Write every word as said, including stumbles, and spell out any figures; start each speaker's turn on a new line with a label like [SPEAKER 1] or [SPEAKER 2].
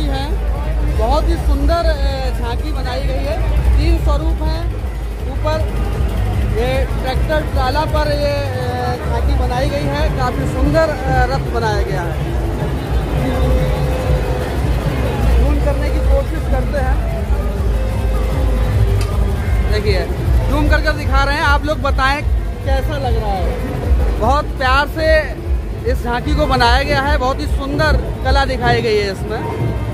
[SPEAKER 1] है। बहुत ही सुंदर झांकी बनाई गई है। तीन स्वरूप हैं। ऊपर ये ट्रैक्टर ट्राला पर ये झांकी बनाई गई है। काफी सुंदर रथ बनाया गया है। जूम करने की कोशिश करते हैं। देखिए जूम कर कर दिखा रहे हैं, आप लोग बताएं कैसा लग रहा है। बहुत प्यार से इस झांकी को बनाया गया है। बहुत ही सुंदर कला दिखाई गई है इसमें।